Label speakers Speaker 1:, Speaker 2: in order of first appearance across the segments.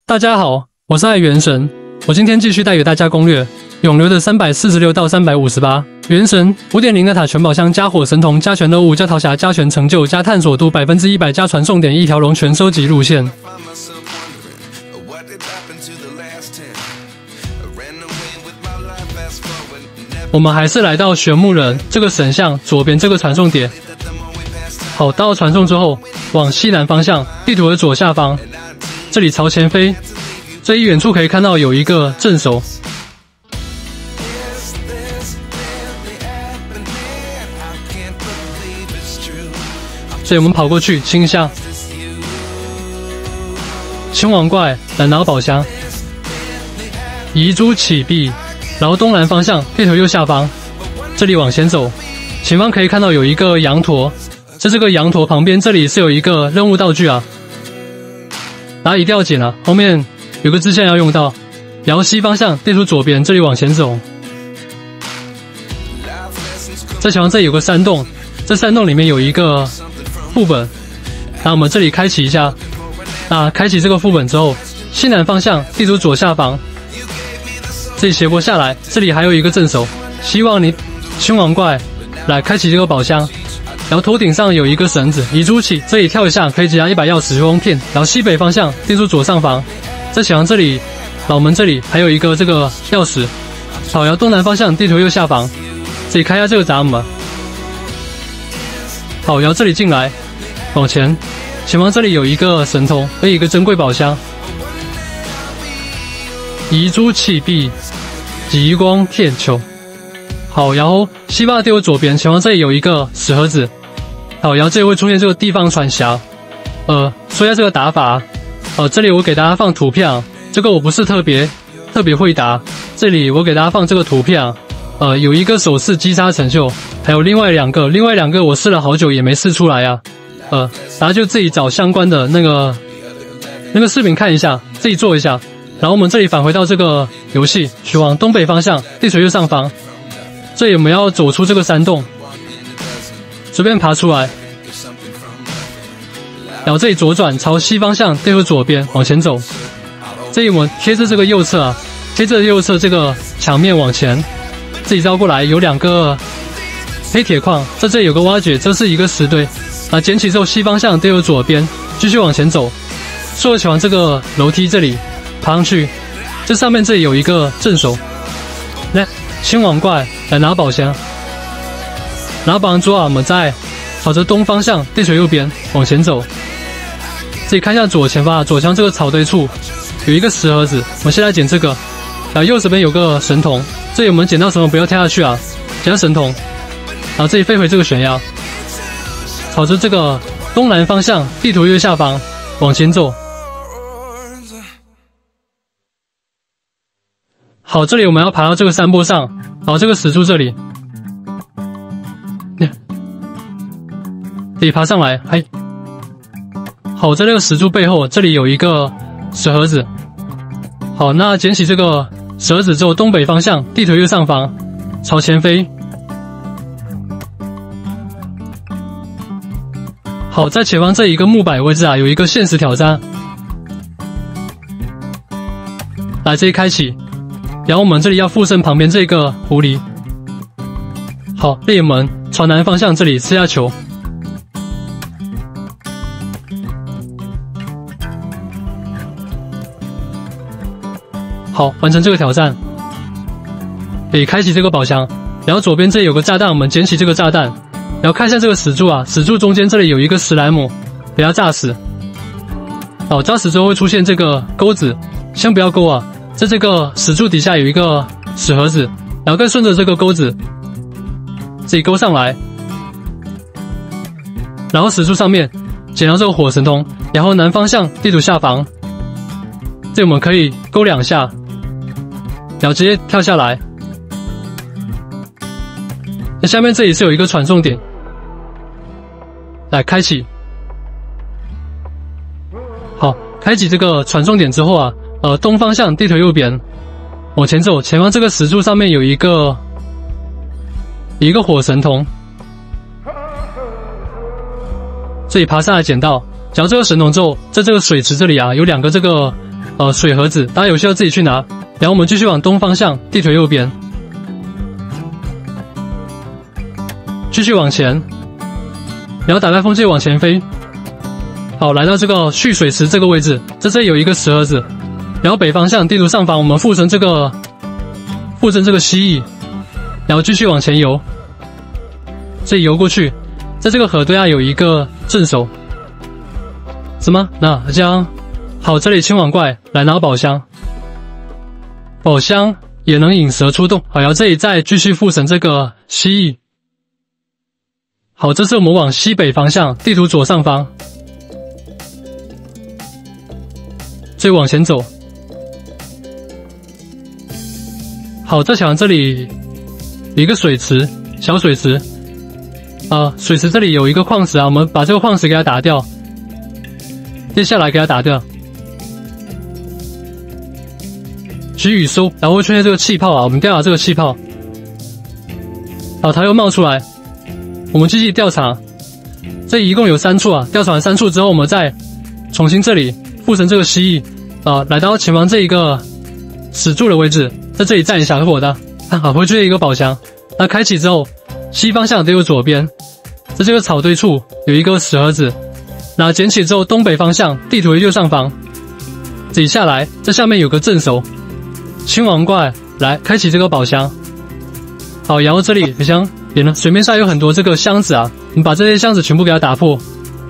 Speaker 1: 大家好，我是爱元神，我今天继续带给大家攻略永流的346到358。元神 5.0 的塔全宝箱加火神童加全任务加桃匣加全成就加探索度100%加传送点一条龙全收集路线。我们还是来到玄木人这个神像左边这个传送点。好，到传送之后，往西南方向，地图的左下方，这里朝前飞。这一远处可以看到有一个镇守。所以我们跑过去清一下。青王怪来拿宝箱。遗珠起壁。然后东南方向，地图右下方，这里往前走，前方可以看到有一个羊驼，在这个羊驼旁边，这里是有一个任务道具啊，然后一定要捡啊，后面有个支线要用到。然后西方向，地图左边，这里往前走，在前方这里有个山洞，这山洞里面有一个副本，那我们这里开启一下，那开启这个副本之后，西南方向，地图左下方。这里斜坡下来，这里还有一个镇守，希望你青王怪来开启这个宝箱。然后头顶上有一个绳子，遗珠起，这里跳一下可以解压100钥匙光片。然后西北方向，地图左上方，在小羊这里，老门这里还有一个这个钥匙。好，然后东南方向，地图右下方，这里开一下这个闸门。好，然后这里进来，往前，前方这里有一个神通，还有一个珍贵宝箱。遗珠起壁，极光片球。好，然后西坝地图左边，前方这里有一个石盒子。好，然后这里会出现这个地方传侠。说一下这个打法。这里我给大家放图片啊，这个我不是特别会打。这里我给大家放这个图片啊。有一个手势击杀成就，还有另外两个我试了好久也没试出来啊。大家就自己找相关的那个视频看一下，自己做一下。然后我们这里返回到这个游戏，去往东北方向，地图右上方。这里我们要走出这个山洞，随便爬出来。然后这里左转，朝西方向，地图左边往前走。这里我们贴着这个右侧啊，贴着右侧这个墙面往前，自己绕过来，有2个黑铁矿，在这里有个挖掘，这是一个石堆。捡起之后，西方向，地图左边，继续往前走，顺着往这个楼梯这里。爬上去，这上面这里有一个镇守，来青王怪来拿宝箱，拿宝箱之后我们再朝着东方向，地图右边往前走，自己看一下左前方，左墙这个草堆处有一个石盒子，我们先来捡这个，然后右手边有个神童，这里我们捡到神童不要跳下去啊，捡到神童，然后这里飞回这个悬崖，朝着这个东南方向，地图右下方往前走。好，这里我们要爬到这个山坡上，好，这个石柱这里，得爬上来，好，在这个石柱背后，这里有一个石盒子。好，那捡起这个石盒子之后，东北方向，地图右上方，朝前飞。好，在前方这一个木板位置啊，有一个限时挑战，来这里开启。然后我们这里要附身旁边这个狐狸。好，列门朝南方向，这里吃下球。好，完成这个挑战，可以开启这个宝箱。然后左边这里有个炸弹，我们捡起这个炸弹，然后看一下这个石柱啊，石柱中间这里有一个史莱姆，给它炸死。好，炸死之后会出现这个钩子，先不要钩啊。在这个石柱底下有一个石盒子，然后再顺着这个钩子自己勾上来，然后石柱上面捡到这个火神通，然后南方向地图下方，这我们可以勾2下，然后直接跳下来。那下面这里是有一个传送点，来开启。好，开启这个传送点之后啊。东方向，地图右边，往前走，前方这个石柱上面有一个火神童，这里爬上来捡到，捡到这个神童之后，在这个水池这里啊，有2个这个水盒子，大家有需要自己去拿。然后我们继续往东方向，地图右边，继续往前，然后打开风机往前飞。好，来到这个蓄水池这个位置，在这里有一个石盒子。然后北方向地图上方，我们附身这个蜥蜴，然后继续往前游。这里游过去，在这个河对岸有一个镇守。什么？那将好，这里青网怪来拿宝箱，宝箱也能引蛇出洞。好，然后这里再继续附身这个蜥蜴。好，这次我们往西北方向，地图左上方，这里往前走。好，在墙这里有一个水池，小水池。水池这里有一个矿石啊，我们把这个矿石给它打掉。接下来给它打掉。取雨收，然后会出现这个气泡啊，我们调查这个气泡。好，它又冒出来，我们继续调查。这一共有3处啊，调查完3处之后，我们再重新这里附身这个蜥蜴来到前方这一个石柱的位置，在这里站一下，会的。好，会出现一个宝箱。那开启之后，西方向都有左边，在这个草堆处有一个石盒子。那捡起之后，东北方向地图的右上方，自己下来，在下面有个镇守青王怪，来开启这个宝箱。好，然后这里箱点了，水面上有很多这个箱子啊，你把这些箱子全部给它打破。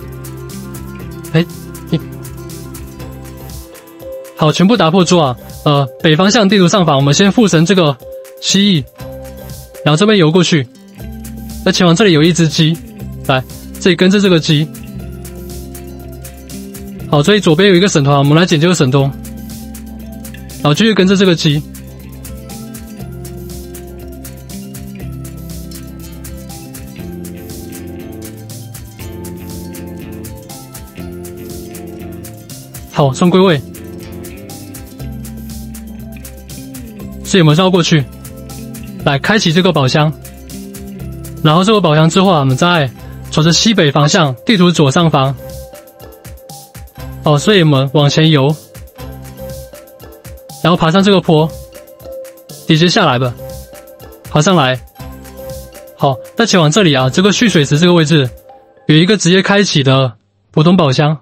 Speaker 1: 好，全部打破之后啊，北方向地图上方，我们先附身这个蜥蜴，然后这边游过去。在前往这里有一只鸡，来这里跟着这个鸡。好，这里左边有一个神团，我们来捡这个神东，然后继续跟着这个鸡。好，送归位。是有没有绕过去？来开启这个宝箱，然后这个宝箱之后啊，我们再朝着西北方向，地图左上方。好，所以我们往前游，然后爬上这个坡，直接下来吧，爬上来。好，再前往这里啊，这个蓄水池这个位置有一个直接开启的普通宝箱。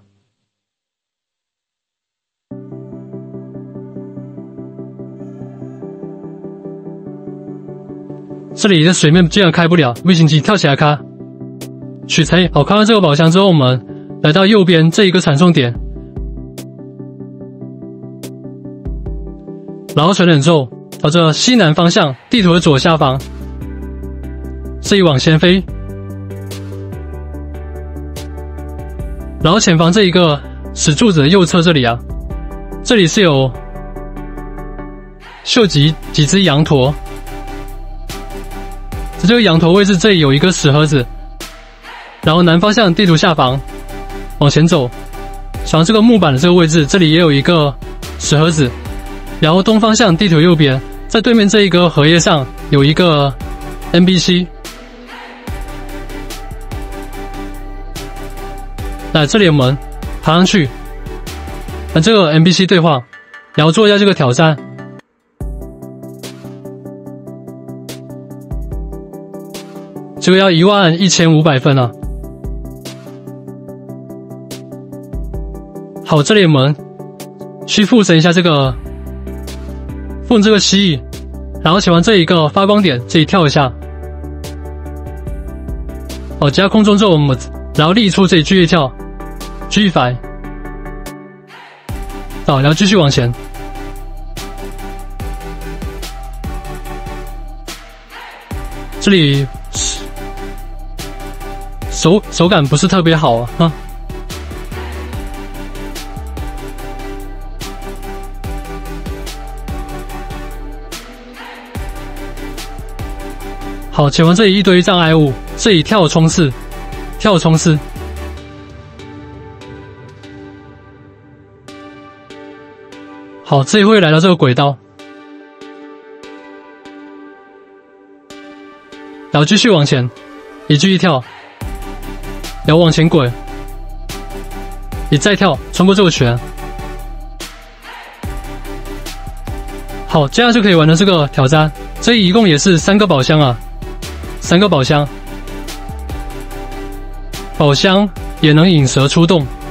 Speaker 1: 这里的水面竟然开不了，卫星机跳起来开，取材。好，看完这个宝箱之后，我们来到右边这一个传送点，然后传点之后，朝着西南方向，地图的左下方，这里往前飞，然后前方这一个石柱子的右侧这里啊，这里是有秀几只羊驼。在这个羊驼位置，这里有一个石盒子，然后南方向地图下方往前走，朝这个木板的这个位置，这里也有一个石盒子，然后东方向地图右边，在对面这一个荷叶上有一个 NPC。来，这里我们爬上去，跟这个 NPC 对话，然后做一下这个挑战。这个要11500分啊！好，这里我们去附身一下这个这个蜥蜴，然后前往这一个发光点，这里跳一下。好，加空中之后我们然后立出这里继续跳，继续反。好，然后继续往前。这里手感不是特别好啊。好，前方这里一堆障碍物，这里跳冲刺，跳冲刺。好，这里会来到这个轨道，然后继续往前，也继续跳。然后往前滚，你再跳，穿过这个圈， 好，这样就可以玩的这个挑战。这一共也是3个宝箱啊，3个宝箱，宝箱也能引蛇出洞。